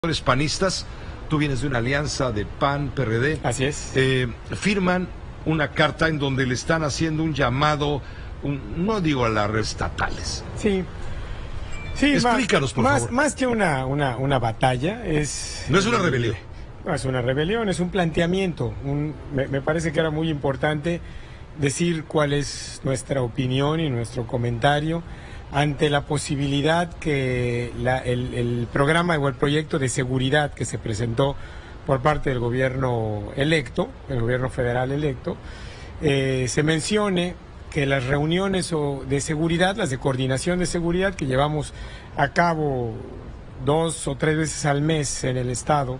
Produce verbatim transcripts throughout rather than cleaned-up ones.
Panistas, tú vienes de una alianza de P A N, P R D. Así es. Eh, firman una carta en donde le están haciendo un llamado, un, no digo a las redes estatales. Sí. Sí, explícanos, por más, favor. Más que una, una, una batalla, es... No es una rebelión. No es una rebelión, es un planteamiento. Un, me, me parece que era muy importante decir cuál es nuestra opinión y nuestro comentario ante la posibilidad que la, el, el programa o el proyecto de seguridad que se presentó por parte del gobierno electo, el gobierno federal electo, eh, se mencione que las reuniones o de seguridad, las de coordinación de seguridad que llevamos a cabo dos o tres veces al mes en el estado,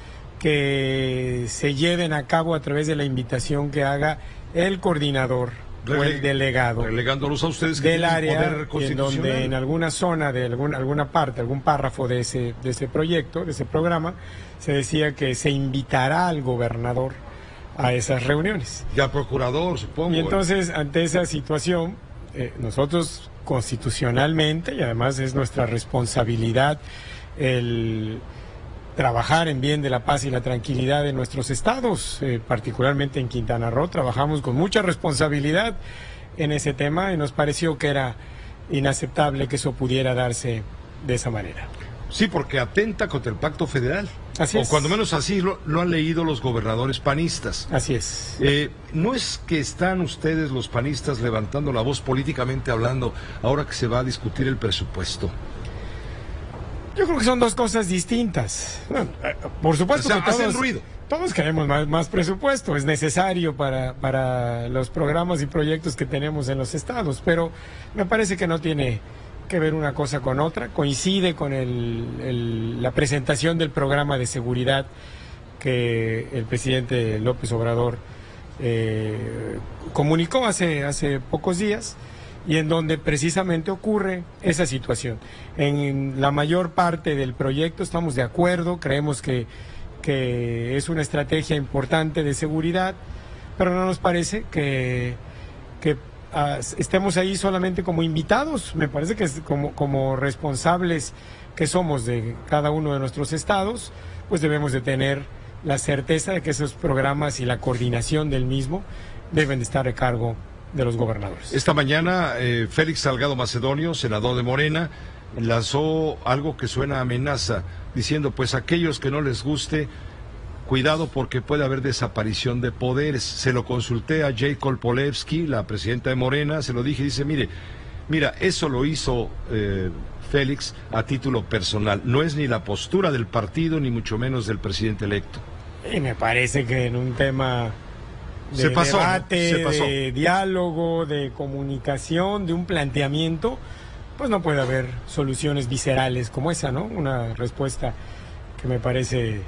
que se lleven a cabo a través de la invitación que haga el coordinador o el delegado, relegándolos a ustedes que del área, poder constitucional, en donde en alguna zona de algún, alguna parte, algún párrafo de ese, de ese proyecto, de ese programa, se decía que se invitará al gobernador a esas reuniones. Ya procurador, supongo. Y entonces, ante esa situación, eh, nosotros constitucionalmente, y además es nuestra responsabilidad el trabajar en bien de la paz y la tranquilidad de nuestros estados, eh, particularmente en Quintana Roo, trabajamos con mucha responsabilidad en ese tema y nos pareció que era inaceptable que eso pudiera darse de esa manera. Sí, porque atenta contra el pacto federal. Así o es. cuando menos así lo, lo han leído los gobernadores panistas. Así es. Eh, ¿No es que están ustedes, los panistas, levantando la voz políticamente hablando ahora que se va a discutir el presupuesto? Yo creo que son dos cosas distintas. Bueno, por supuesto, o sea, que todos, hacen ruido. Todos queremos más, más presupuesto, es necesario para, para los programas y proyectos que tenemos en los estados, pero me parece que no tiene que ver una cosa con otra. Coincide con el, el, la presentación del programa de seguridad que el presidente López Obrador eh, comunicó hace, hace pocos días, y en donde precisamente ocurre esa situación. En la mayor parte del proyecto estamos de acuerdo, creemos que, que es una estrategia importante de seguridad, pero no nos parece que, que uh, estemos ahí solamente como invitados. Me parece que como, como responsables que somos de cada uno de nuestros estados, pues debemos de tener la certeza de que esos programas y la coordinación del mismo deben de estar a cargo de los gobernadores. Esta mañana eh, Félix Salgado Macedonio, senador de Morena, lanzó algo que suena a amenaza, diciendo pues aquellos que no les guste, cuidado porque puede haber desaparición de poderes. Se lo consulté a Jay Kolpolevsky, la presidenta de Morena, se lo dije, dice, mire, mira, eso lo hizo eh, Félix a título personal, no es ni la postura del partido, ni mucho menos del presidente electo. Y me parece que en un tema de se pasó, debate, se pasó. de diálogo, de comunicación, de un planteamiento, pues no puede haber soluciones viscerales como esa, ¿no? Una respuesta que me parece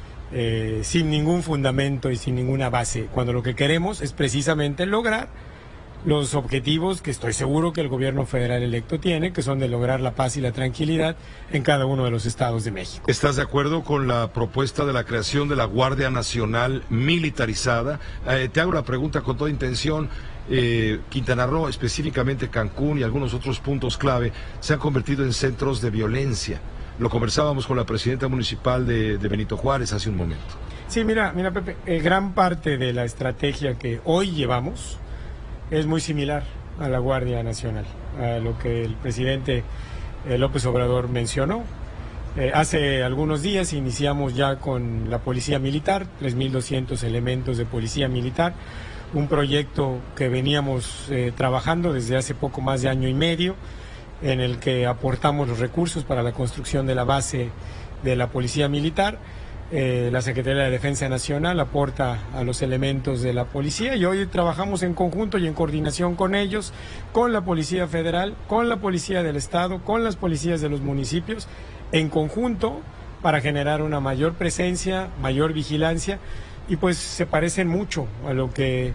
eh, sin ningún fundamento y sin ninguna base, cuando lo que queremos es precisamente lograr los objetivos que estoy seguro que el gobierno federal electo tiene, que son de lograr la paz y la tranquilidad en cada uno de los estados de México. ¿Estás de acuerdo con la propuesta de la creación de la Guardia Nacional militarizada? Eh, te hago la pregunta con toda intención. Eh, Quintana Roo, específicamente Cancún y algunos otros puntos clave, se han convertido en centros de violencia. Lo conversábamos con la presidenta municipal de, de Benito Juárez hace un momento. Sí, mira, mira Pepe, eh, gran parte de la estrategia que hoy llevamos es muy similar a la Guardia Nacional, a lo que el presidente eh, López Obrador mencionó. Eh, hace algunos días iniciamos ya con la Policía Militar, tres mil doscientos elementos de Policía Militar, un proyecto que veníamos eh, trabajando desde hace poco más de año y medio, en el que aportamos los recursos para la construcción de la base de la Policía Militar. Eh, la Secretaría de Defensa Nacional aporta a los elementos de la policía y hoy trabajamos en conjunto y en coordinación con ellos, con la Policía Federal, con la Policía del Estado, con las policías de los municipios, en conjunto para generar una mayor presencia, mayor vigilancia, y pues se parecen mucho a lo que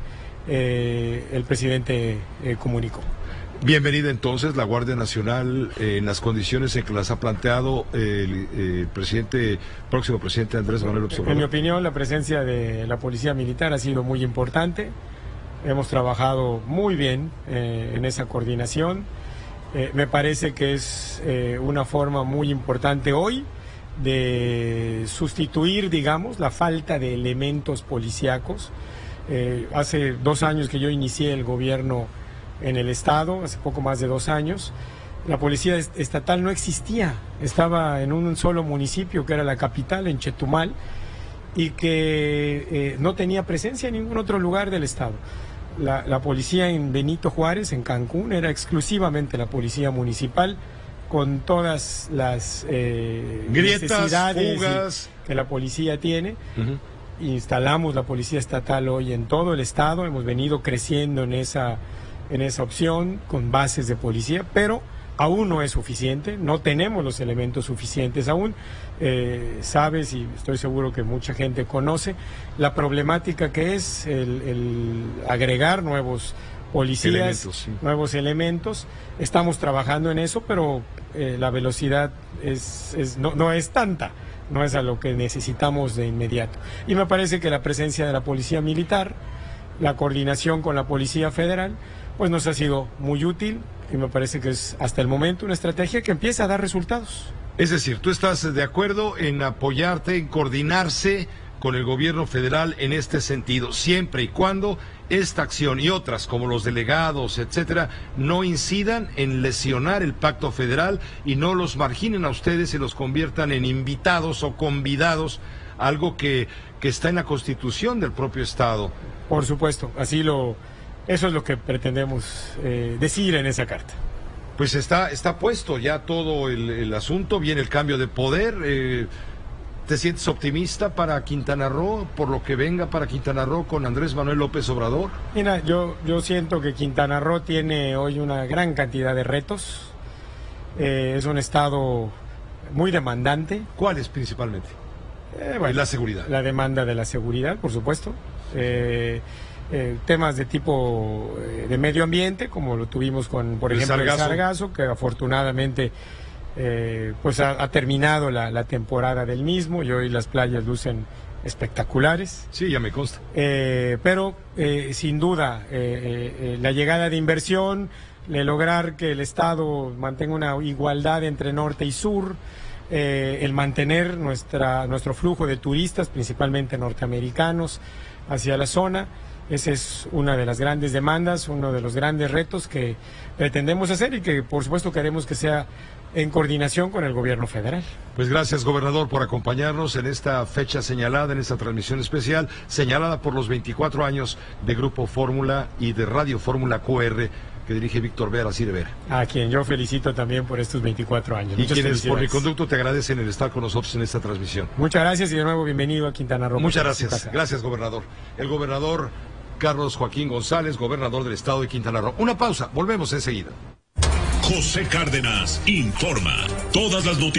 eh, el presidente eh, comunicó. Bienvenida entonces la Guardia Nacional eh, en las condiciones en que las ha planteado el, el presidente, próximo presidente Andrés Manuel López Obrador. En mi opinión, la presencia de la Policía Militar ha sido muy importante. Hemos trabajado muy bien eh, en esa coordinación. Eh, me parece que es eh, una forma muy importante hoy de sustituir, digamos, la falta de elementos policíacos. Eh, hace dos años que yo inicié el gobierno en el estado, hace poco más de dos años, la policía estatal no existía, estaba en un solo municipio que era la capital, en Chetumal, y que eh, no tenía presencia en ningún otro lugar del estado. La, la policía en Benito Juárez, en Cancún, era exclusivamente la policía municipal, con todas las eh, grietas, necesidades fugas que la policía tiene. Uh-huh. Instalamos la policía estatal hoy en todo el estado, hemos venido creciendo en esa, en esa opción, con bases de policía, pero aún no es suficiente, no tenemos los elementos suficientes aún. Eh, sabes, y estoy seguro que mucha gente conoce, la problemática que es el, el agregar nuevos policías, elementos, sí. nuevos elementos. Estamos trabajando en eso, pero eh, la velocidad es, es, no, no es tanta, no es a lo que necesitamos de inmediato. Y me parece que la presencia de la policía militar, la coordinación con la Policía Federal, pues nos ha sido muy útil, y me parece que es hasta el momento una estrategia que empieza a dar resultados. Es decir, tú estás de acuerdo en apoyarte, en coordinarse con el gobierno federal en este sentido, siempre y cuando esta acción y otras, como los delegados, etcétera, no incidan en lesionar el pacto federal y no los marginen a ustedes y los conviertan en invitados o convidados, algo que, que está en la Constitución del propio Estado. Por supuesto, así lo, eso es lo que pretendemos eh, decir en esa carta. Pues está, está puesto ya todo el, el asunto, viene el cambio de poder. Eh, ¿Te sientes optimista para Quintana Roo, por lo que venga para Quintana Roo con Andrés Manuel López Obrador? Mira, yo, yo siento que Quintana Roo tiene hoy una gran cantidad de retos. Eh, es un estado muy demandante. ¿Cuáles principalmente? Eh, bueno, la seguridad. La demanda de la seguridad, por supuesto. Eh, eh, temas de tipo eh, de medio ambiente, como lo tuvimos con, por el ejemplo, sargazo. el sargazo, que afortunadamente eh, pues ha, ha terminado la, la temporada del mismo y hoy las playas lucen espectaculares. Sí, ya me consta. Eh, pero eh, sin duda eh, eh, la llegada de inversión, de lograr que el Estado mantenga una igualdad entre norte y sur, eh, el mantener nuestra, nuestro flujo de turistas, principalmente norteamericanos, hacia la zona. Esa es una de las grandes demandas, uno de los grandes retos que pretendemos hacer y que por supuesto queremos que sea en coordinación con el gobierno federal. Pues gracias, gobernador, por acompañarnos en esta fecha señalada, en esta transmisión especial, señalada por los veinticuatro años de Grupo Fórmula y de Radio Fórmula Q R, que dirige Víctor Vera Así de Vera. A quien yo felicito también por estos veinticuatro años. Y Muchas quienes por mi felicidades. conducto te agradecen el estar con nosotros en esta transmisión. Muchas gracias y de nuevo bienvenido a Quintana Roo. Muchas gracias. Gracias, gobernador. El gobernador Carlos Joaquín González, gobernador del estado de Quintana Roo. Una pausa, volvemos enseguida. José Cárdenas informa. Todas las noticias.